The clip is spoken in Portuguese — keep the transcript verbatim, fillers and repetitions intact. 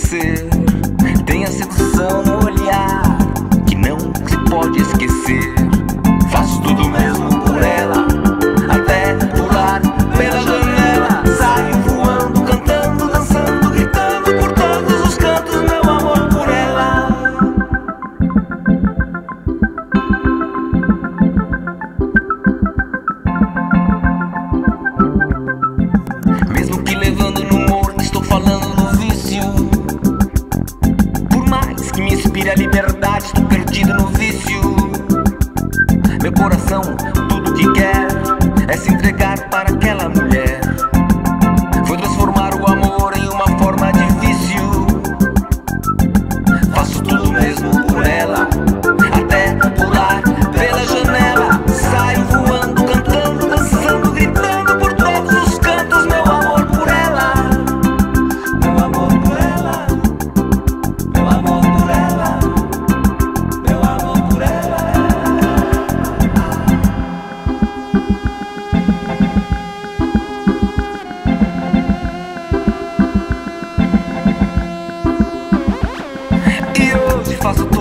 enlouquecer. Tem a sedução no olhar que não se pode esquecer. Faço tudo mesmo por ela, até pular pela janela. Saio voando, cantando, dançando, gritando por todos os cantos meu amor por ela. Mesmo que levando no humor, estou falando do vício. Por mais que me inspire a liberdade, estou perdido no vício. Meu coração, tudo que quer é se entregar para aquela mulher. Foi transformar o amor em uma forma de vício. Faço tudo mesmo por ela, até pular pela janela. Saio voando, cantando, dançando, gritando por todos os cantos meu amor por ela. Meu amor por ela, meu amor por ela, meu amor por ela. E hoje faço tudo